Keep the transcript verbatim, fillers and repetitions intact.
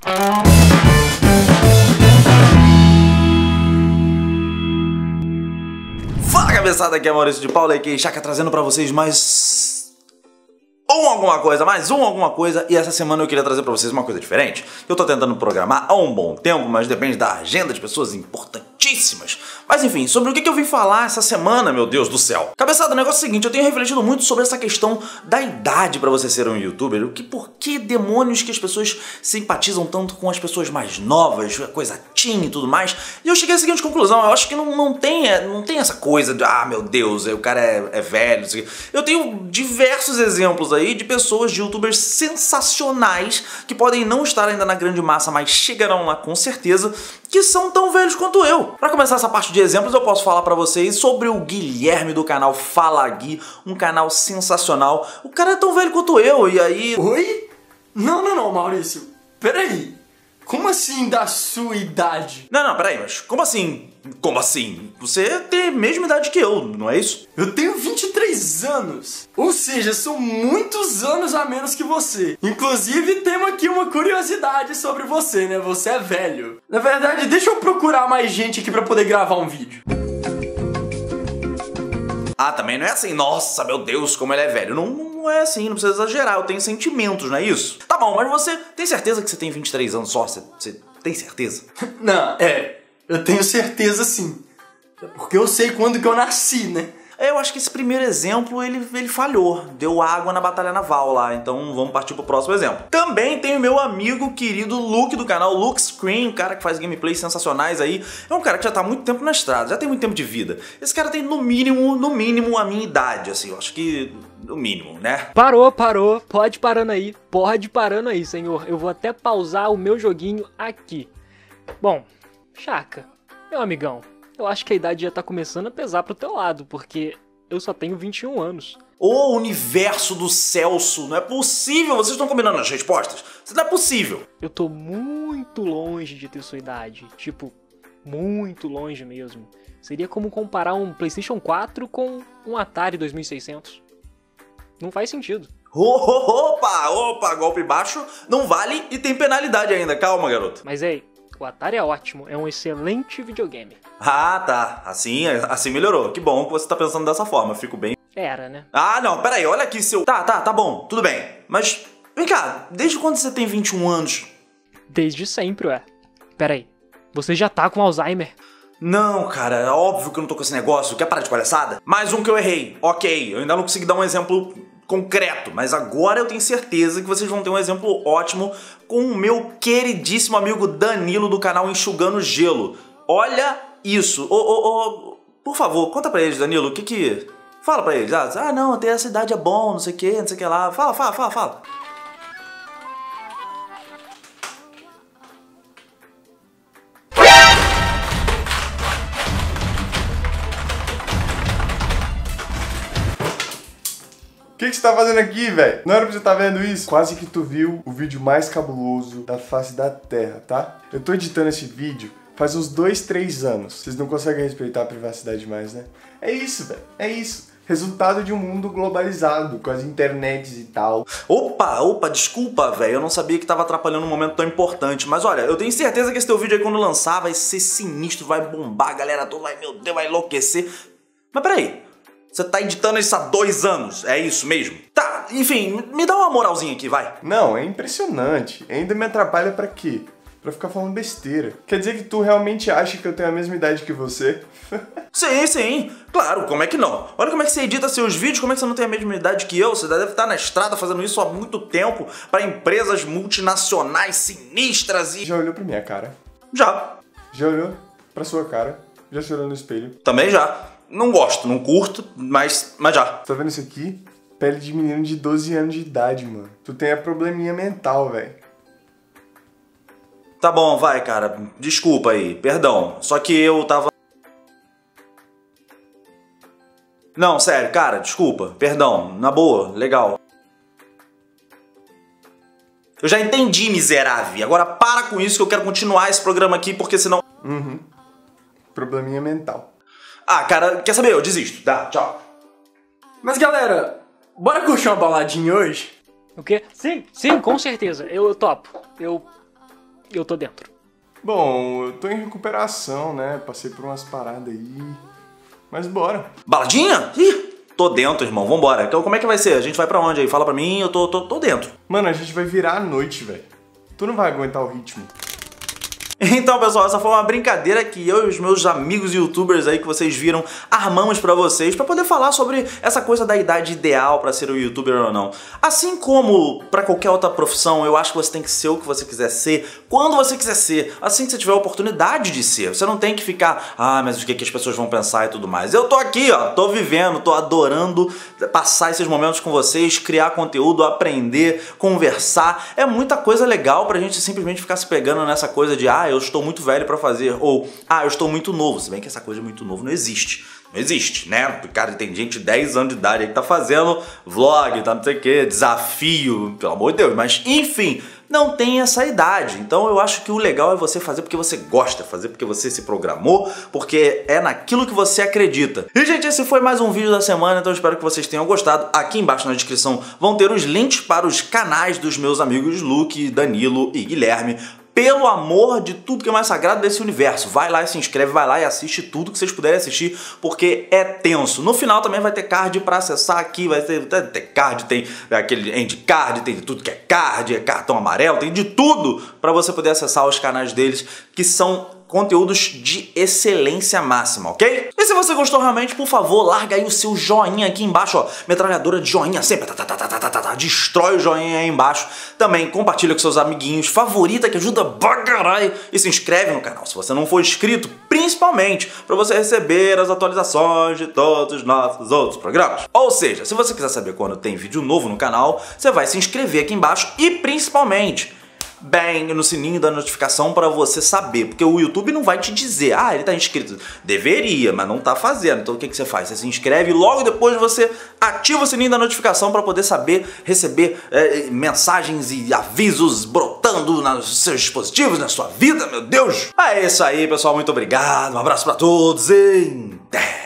Fala, cabeçada, aqui é Maurício de Paula, aqui Chaka, trazendo pra vocês mais um alguma coisa, mais um alguma coisa. E essa semana eu queria trazer pra vocês uma coisa diferente. Eu tô tentando programar há um bom tempo, mas depende da agenda de pessoas importantíssimas. Mas enfim, sobre o que eu vim falar essa semana, meu Deus do céu. Cabeçada, o negócio é o seguinte, eu tenho refletido muito sobre essa questão da idade pra você ser um youtuber. O que, por que demônios que as pessoas simpatizam tanto com as pessoas mais novas, coisa teen e tudo mais. E eu cheguei à seguinte conclusão, eu acho que não, não, tem, não tem essa coisa de, ah, meu Deus, o cara é, é velho, isso aqui. Eu tenho diversos exemplos aí de pessoas, de youtubers sensacionais que podem não estar ainda na grande massa, mas chegarão lá com certeza, que são tão velhos quanto eu. Pra começar essa parte de exemplos, eu posso falar pra vocês sobre o Guilherme do canal Fala Gui, um canal sensacional. O cara é tão velho quanto eu, e aí... Oi? Não, não, não, Maurício. Peraí. Como assim da sua idade? Não, não, peraí, mas como assim? Como assim? Você tem a mesma idade que eu, não é isso? Eu tenho vinte e três anos. Ou seja, são muitos anos a menos que você. Inclusive, temos aqui uma curiosidade sobre você, né? Você é velho. Na verdade, deixa eu procurar mais gente aqui pra poder gravar um vídeo. Ah, também não é assim, nossa, meu Deus, como ele é velho. Não, não é assim, não precisa exagerar, eu tenho sentimentos, não é isso? Tá bom, mas você tem certeza que você tem vinte e três anos só? Você, você tem certeza? Não, é, eu tenho certeza sim. É porque eu sei quando que eu nasci, né? Eu acho que esse primeiro exemplo, ele, ele falhou. Deu água na batalha naval lá, então vamos partir pro próximo exemplo. Também tem o meu amigo querido Luke do canal Luke Screen, um cara que faz gameplays sensacionais aí. É um cara que já tá há muito tempo na estrada, já tem muito tempo de vida. Esse cara tem no mínimo, no mínimo a minha idade, assim, eu acho que no mínimo, né? Parou, parou, pode parando aí, pode parando aí, senhor. Eu vou até pausar o meu joguinho aqui. Bom, Chaka, meu amigão, eu acho que a idade já tá começando a pesar pro teu lado, porque eu só tenho vinte e um anos. Ô, universo do Celso, não é possível, vocês estão combinando as respostas? Isso não é possível. Eu tô muito longe de ter sua idade, tipo, muito longe mesmo. Seria como comparar um PlayStation quatro com um Atari dois mil e seiscentos. Não faz sentido. Opa, opa, golpe baixo não vale e tem penalidade ainda, calma, garoto. Mas ei, o Atari é ótimo, é um excelente videogame. Ah, tá. Assim, assim melhorou. Que bom que você tá pensando dessa forma. Fico bem... Era, né? Ah, não. Pera aí. Olha aqui, seu... Tá, tá, tá bom. Tudo bem. Mas, vem cá. Desde quando você tem vinte e um anos? Desde sempre, ué. Pera aí. Você já tá com Alzheimer? Não, cara. É óbvio que eu não tô com esse negócio. Quer parar de palhaçada? Mais um que eu errei. Ok. Eu ainda não consegui dar um exemplo concreto. Mas agora eu tenho certeza que vocês vão ter um exemplo ótimo com o meu queridíssimo amigo Danilo do canal Enxugando Gelo. Olha... Isso, ô, ô, ô, por favor, conta pra eles, Danilo, o que que... Fala pra eles, ah, ah não, ter essa idade é bom, não sei o que, não sei o que lá, fala, fala, fala, fala. O que, que você tá fazendo aqui, velho? Não era pra você estar vendo isso? Quase que tu viu o vídeo mais cabuloso da face da Terra, tá? Eu tô editando esse vídeo faz uns dois, três anos. Vocês não conseguem respeitar a privacidade mais, né? É isso, velho. É isso. Resultado de um mundo globalizado, com as internets e tal. Opa, opa, desculpa, velho. Eu não sabia que tava atrapalhando um momento tão importante. Mas olha, eu tenho certeza que esse teu vídeo aí, quando lançar, vai ser sinistro, vai bombar, a galera toda vai, meu Deus, vai enlouquecer. Mas peraí, você tá editando isso há dois anos, é isso mesmo? Tá, enfim, me dá uma moralzinha aqui, vai. Não, é impressionante. Ainda me atrapalha pra quê? Pra ficar falando besteira. Quer dizer que tu realmente acha que eu tenho a mesma idade que você? Sim, sim, claro, como é que não? Olha como é que você edita seus vídeos, como é que você não tem a mesma idade que eu? Você deve estar na estrada fazendo isso há muito tempo para empresas multinacionais sinistras e... Já olhou pra minha cara? Já. Já olhou pra sua cara? Já se olhou no espelho? Também já. Não gosto, não curto, mas, mas já. Tá vendo isso aqui? Pele de menino de doze anos de idade, mano. Tu tem a probleminha mental, velho. Tá bom, vai, cara. Desculpa aí, perdão. Só que eu tava... Não, sério, cara, desculpa. Perdão, na boa, legal. Eu já entendi, miserável. Agora para com isso que eu quero continuar esse programa aqui, porque senão... Uhum. Probleminha mental. Ah, cara, quer saber? Eu desisto. Tá, tchau. Mas galera, bora curtir uma baladinha hoje? O quê? Sim, sim, com certeza. Eu topo. Eu eu tô dentro. Bom, eu tô em recuperação, né? Passei por umas paradas aí. Mas bora. Baladinha? Ih, tô dentro, irmão. Vambora. Então como é que vai ser? A gente vai pra onde aí? Fala pra mim, eu tô, tô, tô dentro. Mano, a gente vai virar a noite, velho. Tu não vai aguentar o ritmo. Então, pessoal, essa foi uma brincadeira que eu e os meus amigos youtubers aí que vocês viram armamos pra vocês, pra poder falar sobre essa coisa da idade ideal pra ser um youtuber ou não. Assim como pra qualquer outra profissão, eu acho que você tem que ser o que você quiser ser, quando você quiser ser, assim que você tiver a oportunidade de ser. Você não tem que ficar, ah, mas o que, que as pessoas vão pensar e tudo mais. Eu tô aqui, ó, tô vivendo, tô adorando passar esses momentos com vocês, criar conteúdo, aprender, conversar. É muita coisa legal pra gente simplesmente ficar se pegando nessa coisa de, ah, eu estou muito velho pra fazer, ou, ah, eu estou muito novo, se bem que essa coisa de muito novo não existe. Não existe, né? Cara, tem gente de dez anos de idade aí que tá fazendo vlog, tá não sei o que, desafio, pelo amor de Deus, mas enfim, não tem essa idade. Então eu acho que o legal é você fazer porque você gosta, fazer porque você se programou, porque é naquilo que você acredita. E, gente, esse foi mais um vídeo da semana, então eu espero que vocês tenham gostado. Aqui embaixo na descrição vão ter os links para os canais dos meus amigos Luke, Danilo e Guilherme. Pelo amor de tudo que é mais sagrado desse universo, vai lá e se inscreve, vai lá e assiste tudo que vocês puderem assistir, porque é tenso. No final também vai ter card pra acessar aqui, vai ter, ter card, tem aquele end card, tem de tudo que é card, é cartão amarelo, tem de tudo pra você poder acessar os canais deles, que são conteúdos de excelência máxima, ok? E se você gostou realmente, por favor, larga aí o seu joinha aqui embaixo, ó. Metralhadora de joinha sempre, tá, tá, tá, tá, tá, tá, tá, destrói o joinha aí embaixo. Também compartilha com seus amiguinhos, favorita que ajuda pra caralho. E se inscreve no canal se você não for inscrito, principalmente para você receber as atualizações de todos os nossos outros programas. Ou seja, se você quiser saber quando tem vídeo novo no canal, você vai se inscrever aqui embaixo e principalmente bem no sininho da notificação para você saber, porque o YouTube não vai te dizer, ah, ele tá inscrito. Deveria, mas não tá fazendo. Então o que, que você faz? Você se inscreve e logo depois você ativa o sininho da notificação para poder saber receber é, mensagens e avisos brotando nos seus dispositivos, na sua vida, meu Deus! É isso aí, pessoal. Muito obrigado. Um abraço para todos e até!